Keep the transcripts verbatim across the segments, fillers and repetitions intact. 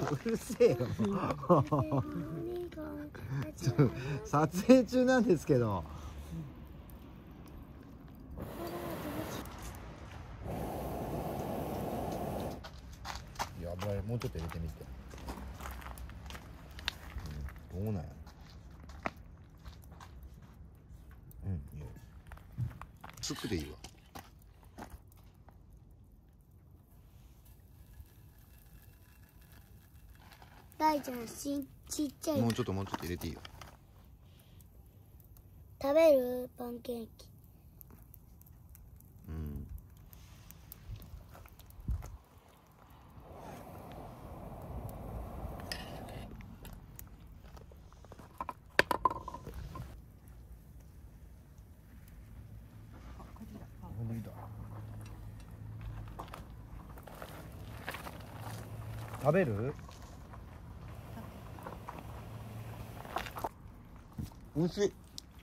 うるせえよちょ撮影中なんですけど。いや、油もうちょっと入れてみて。うん、どうなんや。うん、いいよ。つくでいいわ。 大ちゃんしちっちゃい。 もうちょっともうちょっと入れていいよ。 食べるパンケーキ。 うん。食べる？美味しい。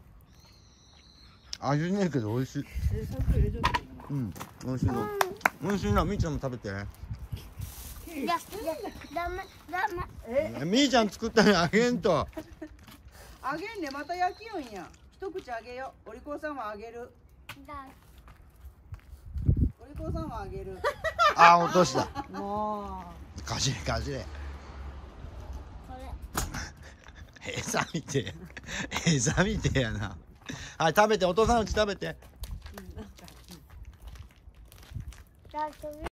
味ねえけど美味しい。うん、美味しいの。美味しいな、みーちゃんも食べて。 いや、いや、ダメ、ダメ。 え、みーちゃん作ったのあげんと。 あげんね、また焼きよんや。一口あげよう。お利口さんはあげる。 だ。 お利口さんはあげる。 あ、落とした。 もう。 かじれかじれ。 これ。 餌見て。餌見てやな。はい、食べて、お父さんのうち食べて。 だって